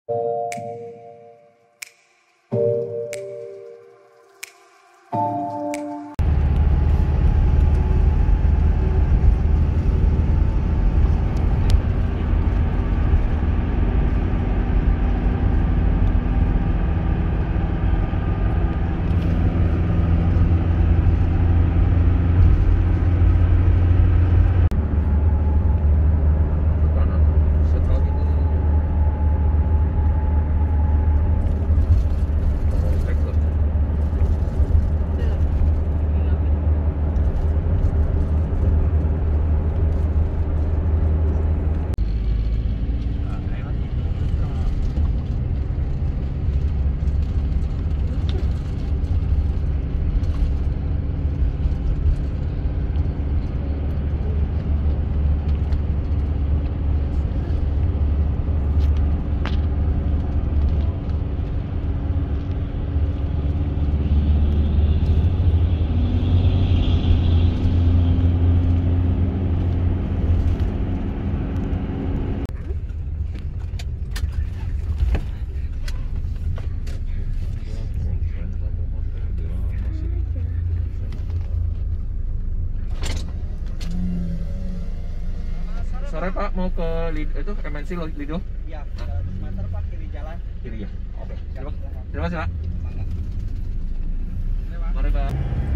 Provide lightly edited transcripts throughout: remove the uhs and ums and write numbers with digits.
Sore Pak, mau ke itu MNC Lido? Iya, 100 meter Pak, kiri jalan. Kiri ya? Oke. Terima Terima kasih Pak. Mangga. Mari Pak.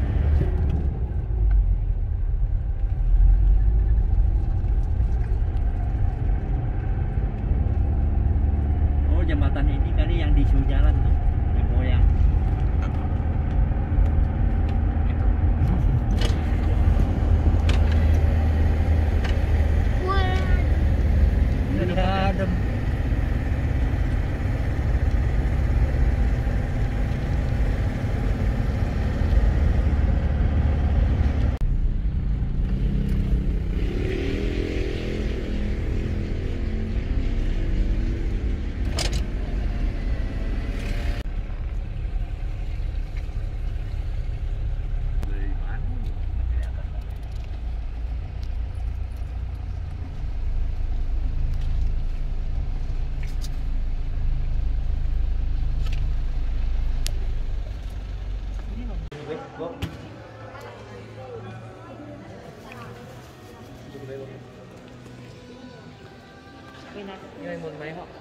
Oh, jembatan ini kali yang di ujung jalan tuh, yang goyang. Adem. Ini mau main kok.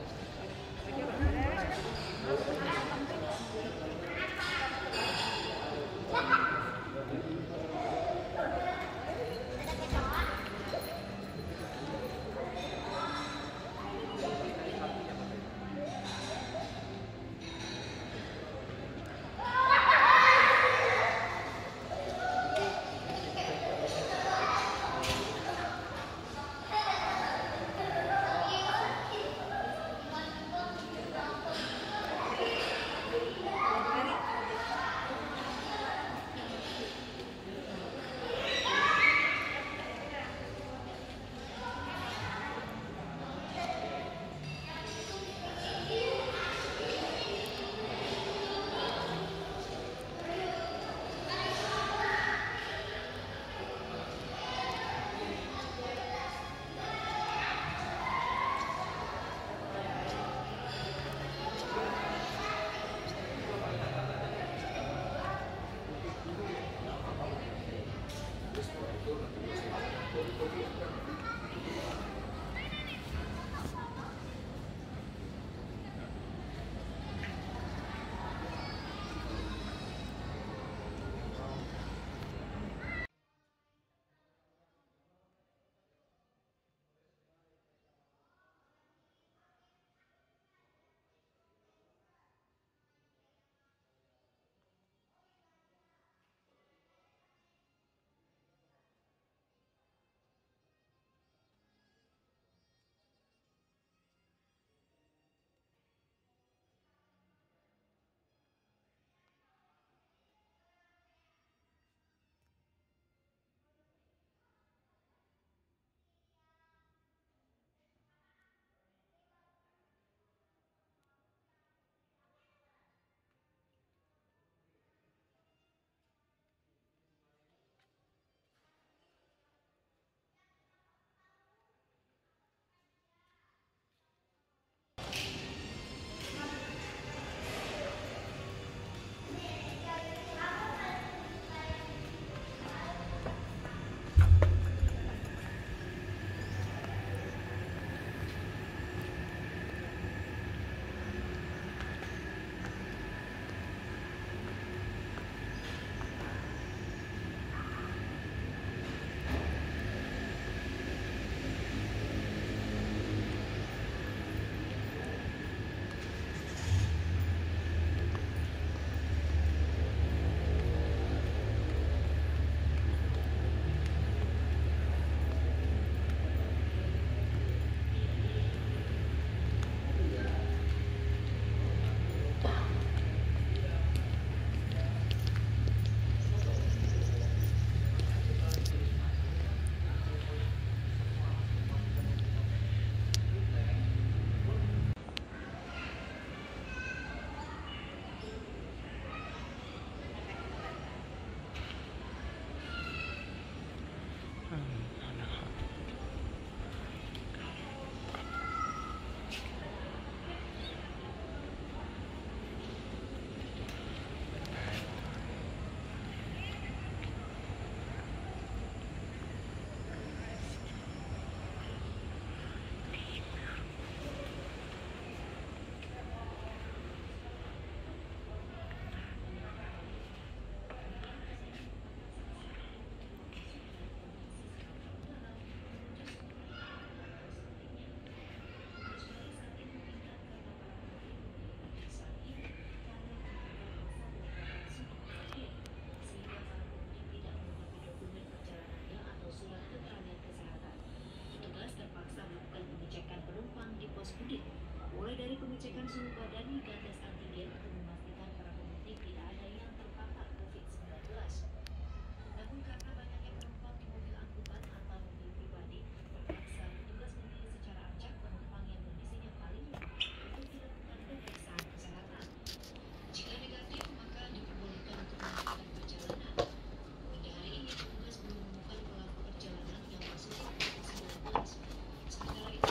mengecekkan suhu badan hingga tes antigen untuk memastikan para pemudik tidak ada yang terpapar COVID-19. Namun karena banyaknya penumpang di mobil angkutan atau mobil pribadi, terpaksa petugas memilih secara acak penumpang yang kondisinya paling lemah untuk dilakukan pemeriksaan kesehatan. Jika negatif, maka diperbolehkan untuk melanjutkan perjalanan. Hingga hari ini, petugas belum menemukan pelaku perjalanan yang positif COVID-19. Sementara itu,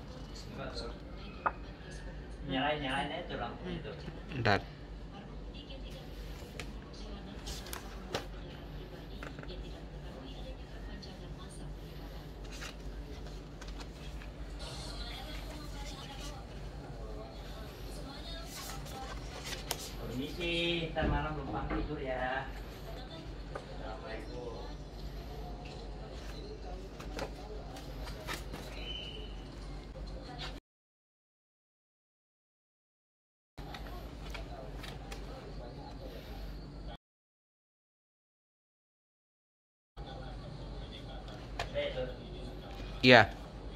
Nyalain itu lampu itu. Bentar. para pemudik yang tidak melakukan perjalanan rata-rata menggunakan kendaraan pribadi yang tidak mengetahui adanya perpanjangan masa pendekatan. Permisi, ntar malam numpang tidur ya. Assalamualaikum. Iya.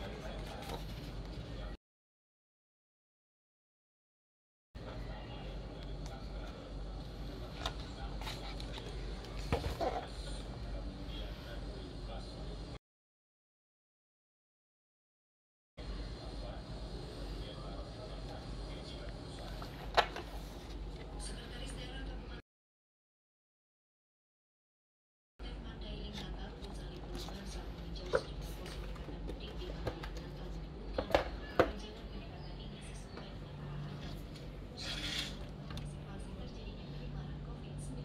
Sekretaris Daerah Kabupaten Mandailing Natal, Gonzali Pulungan, saat meninjau sejumlah pos penyekatan mudik di Mandailing Natal menyebutkan perpanjangan penyekatan ini sesuai dengan arahan dan mengantisipasi terjadinya penyebaran COVID-19.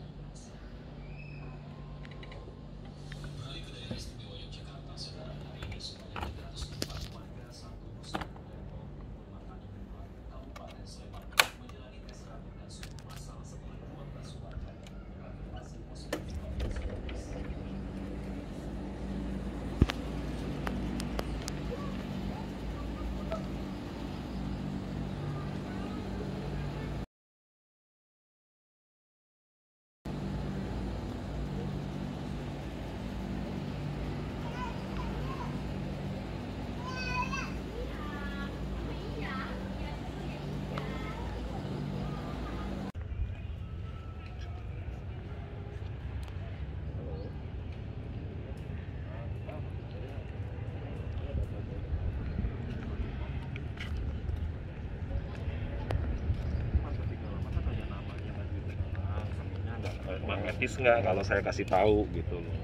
Emang etis nggak kalau saya kasih tahu gitu loh.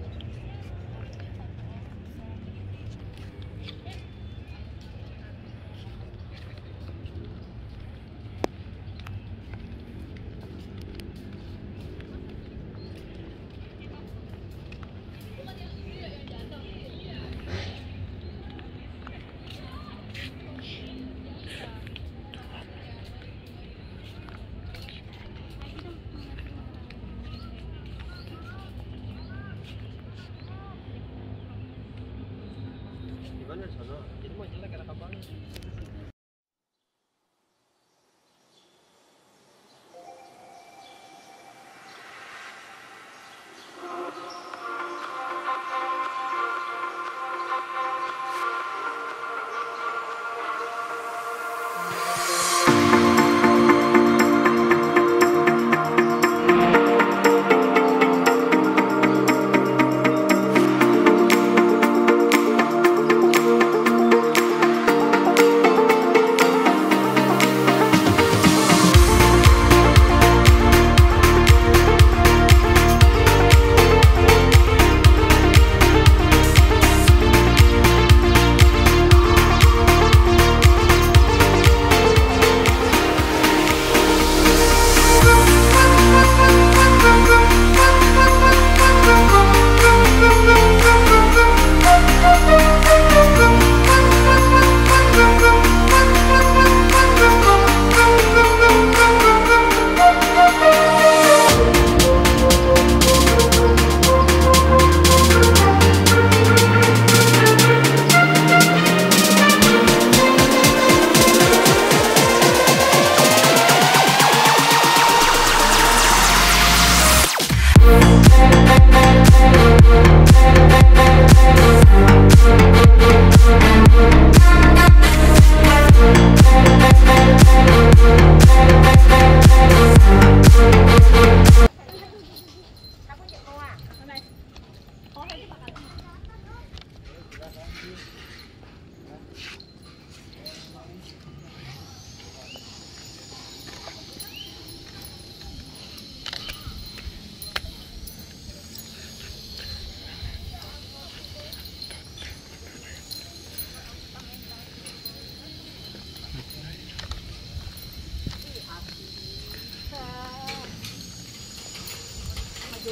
Gimana di sana? Jadi mau jelek ada kapan?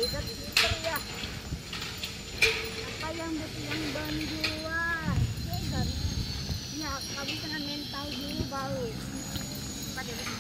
kan pinter ya. Apa yang bantuan? Ya kan. Ya, kamu dengan mental dulu baru. Pada